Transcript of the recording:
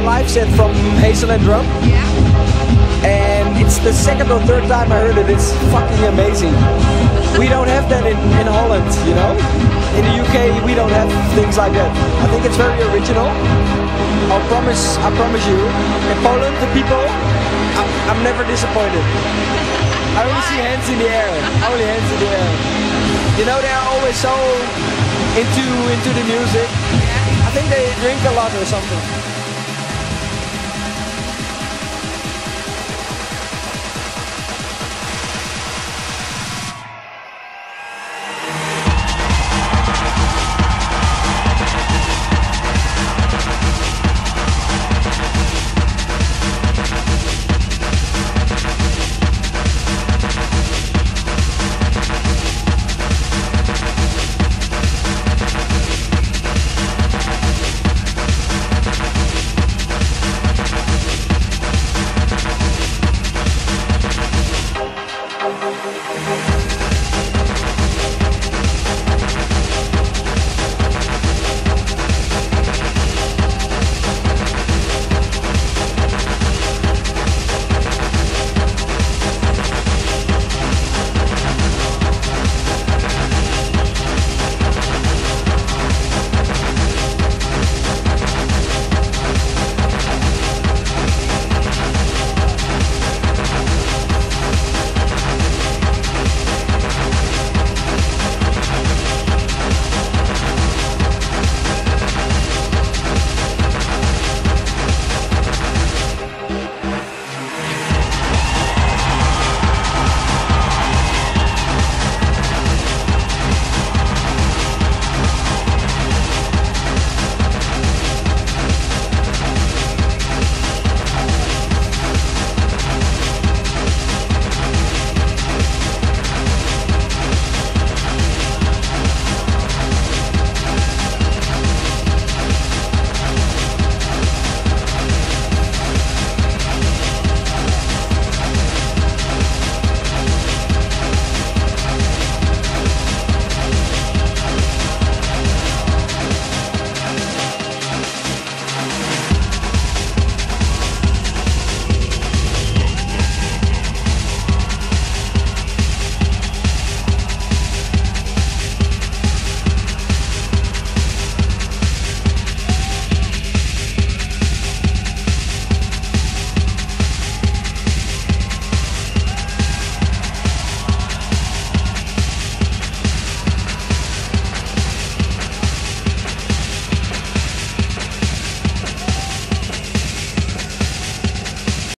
live set from Hazel and Drum. And it's the second or third time I heard it. It's fucking amazing. We don't have that in Holland, you know? In the UK, we don't have things like that. I think it's very original. I promise you. In Poland, the people, I'm never disappointed. I only see hands in the air. Only hands in the air. You know, they are always so into the music. I think they drink a lot or something.